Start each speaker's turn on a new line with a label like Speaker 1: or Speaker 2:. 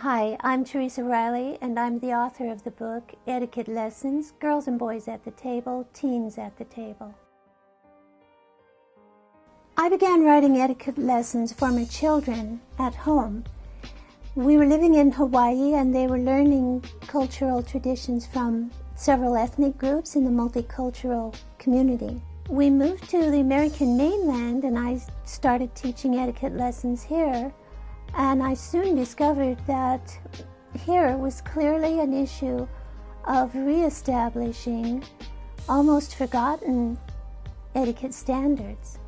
Speaker 1: Hi, I'm Teresa Reilly, and I'm the author of the book, Etiquette Lessons, Girls and Boys at the Table, Teens at the Table. I began writing etiquette lessons for my children at home. We were living in Hawaii, and they were learning cultural traditions from several ethnic groups in the multicultural community. We moved to the American mainland, and I started teaching etiquette lessons here. And I soon discovered that here was clearly an issue of reestablishing almost forgotten etiquette standards.